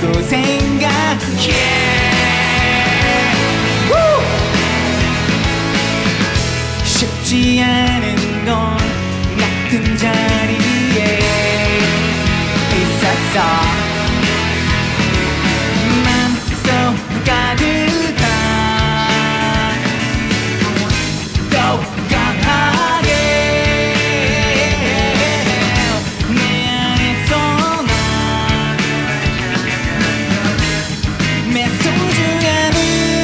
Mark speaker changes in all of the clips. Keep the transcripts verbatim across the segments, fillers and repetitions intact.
Speaker 1: 거라고 생각해. 쉽지 않은 건 같은 자리에 있었어. 맘속 가득한 또 강하게 내 안에서만 매 소중함을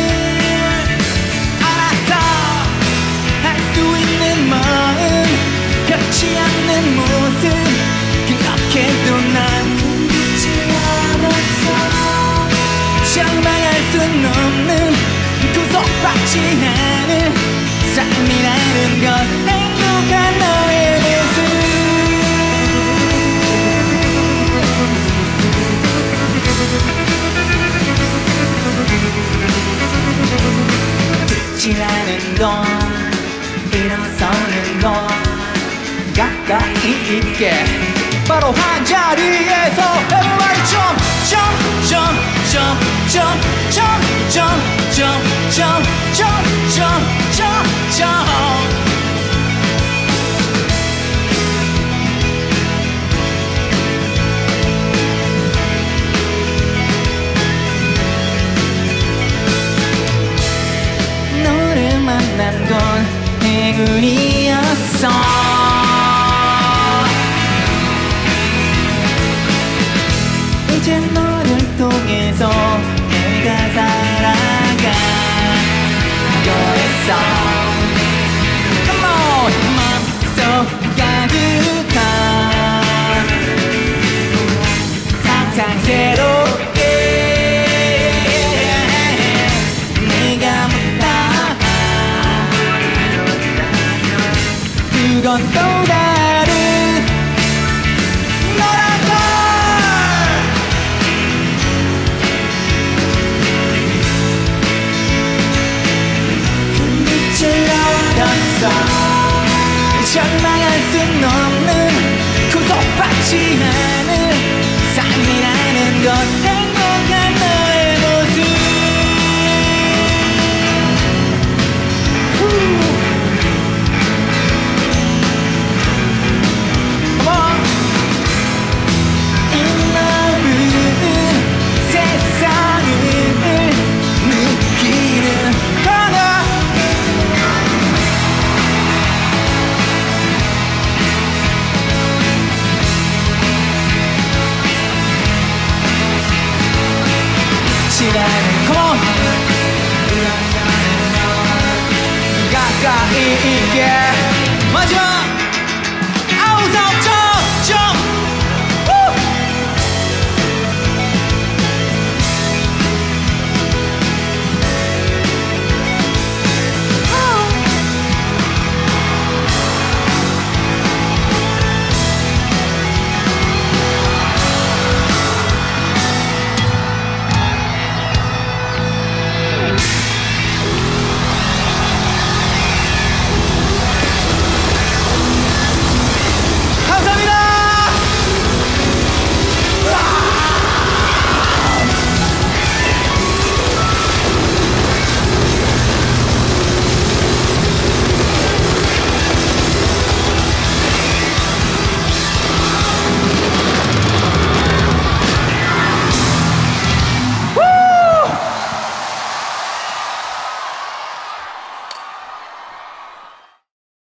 Speaker 1: 알았어. 할 수 있는 마음 변치 않는 모습 그렇게도 난 믿지 않았어. 장망할 순 없는 구속받지 않은 삶이라는 건 행복한 너의 모습. 듣지 않은 건 일어서는 건 가까이 있게 바로 한 자리에서 everybody jump jump jump jump jump jump jump jump jump jump jump jump jump. 너를 만난 건 행운이었어. 이제 너를 통해서 내가 살아가려 했어. Come on. 맘속 가득한 상상 새롭게 네가 못다한 그건 또 다른 너란 걸. 장망할 순 없는 구속받지 않은 삶이라는 건 행복한 너의 모습. 이 마음은 세상을 느끼는 하나. 시간은 come on 가까이 있게 마지막